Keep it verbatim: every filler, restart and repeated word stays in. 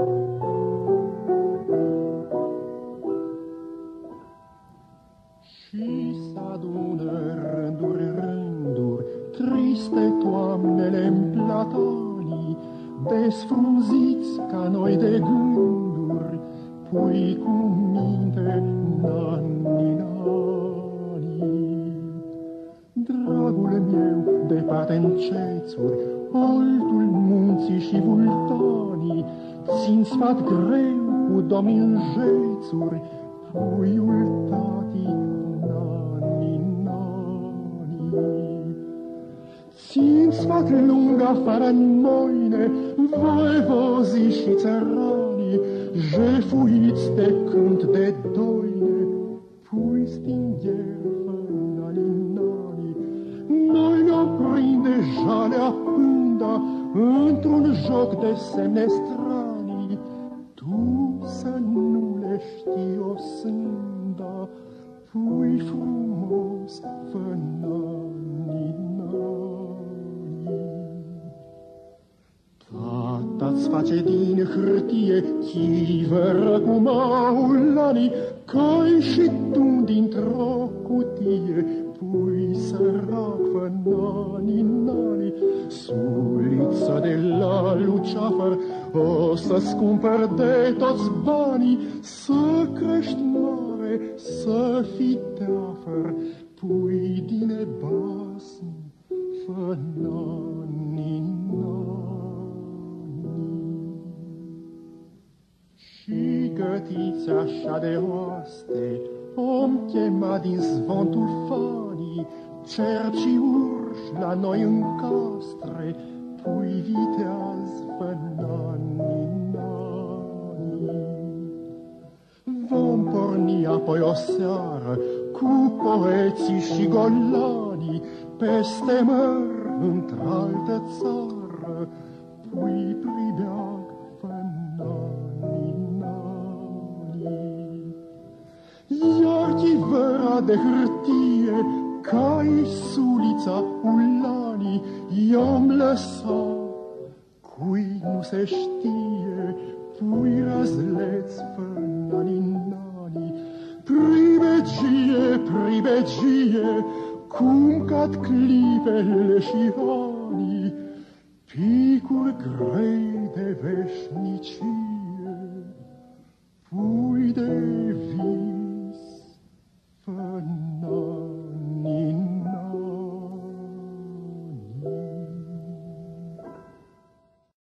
Și s-adună rânduri, rânduri, triste toamnele-n platanii, desfrunziți ca noi de gânduri, pui cu minte nani, nani. Dragul meu, departe-n cețuri, altul munții și vulcanii, țin sfat greu cu domnii în jețuri, puiul tati, nani, nani. Țin sfat lung afară-n moine, voivozii și țăranii, jefuiți de cânt de doine, pui stingherfă, nani, nani. Noi ne-o prinde jalea pânda, într-un joc de semne stranii, tu să nu le știi o sânda, pui frumos, fă nani, nani. Tata-ți face din hârtie chivără cu maulanii, cai și tu dintr-o cutie, pui sărac, fă nani, nani. Sulița de la Luceafăr o să-ți cumpăr de toți banii, să crești mare, să fii teafăr, pui din basm, fă nani, nani. Și gătiți așa de oaste, om chema din zvontul fanii, cerci urși la noi în castre, pui viteaz, fă nani, nani. Vom porni apoi o seară cu poeții și golanii, peste măr într-altă țară, pui pribeag, fă nani, nani. Iar chivăra de hârtie, ca-i sulița ulanii, i-om lăsa, cui nu se știe, pui răzleț, fă nani, nani. Pribegie, pribegie, cum cad clipele și anii, picuri grei de veșnicie.